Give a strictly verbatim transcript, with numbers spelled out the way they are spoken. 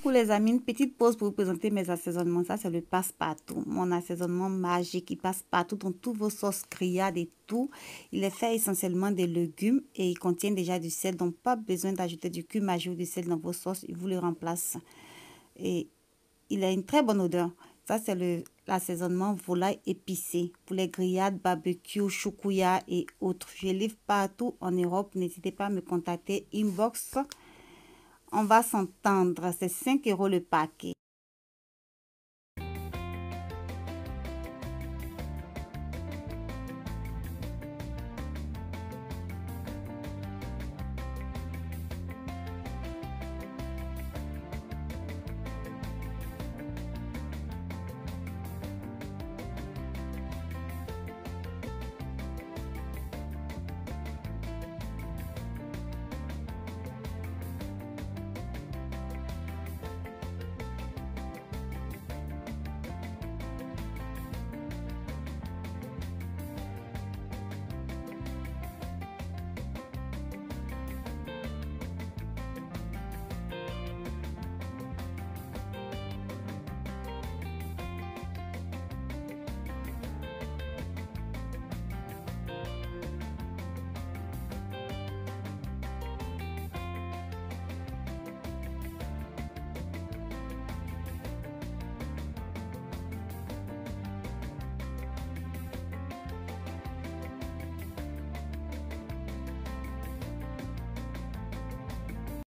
coucou les amis, une petite pause pour vous présenter mes assaisonnements. Ça, c'est le passe-partout. Mon assaisonnement magique, il passe partout dans tous vos sauces grillades et tout. Il est fait essentiellement des légumes et il contient déjà du sel. Donc, pas besoin d'ajouter du cumin ou du sel dans vos sauces. Il vous le remplace. Et il a une très bonne odeur. Ça, c'est le l'assaisonnement volaille épicé pour les grillades, barbecue, choukouya et autres. Je livre partout en Europe. N'hésitez pas à me contacter. Inbox. On va s'entendre, c'est cinq euros le paquet.